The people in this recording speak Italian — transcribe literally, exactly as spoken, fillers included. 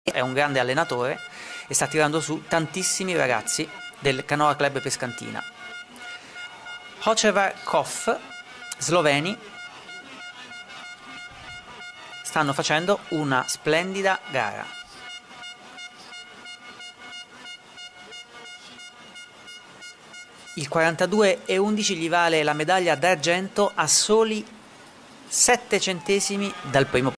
è un grande allenatore e sta tirando su tantissimi ragazzi del Canoa Club Pescantina. Hocevar Kof, sloveni, stanno facendo una splendida gara. Il quarantadue e undici gli vale la medaglia d'argento a soli sette centesimi dal primo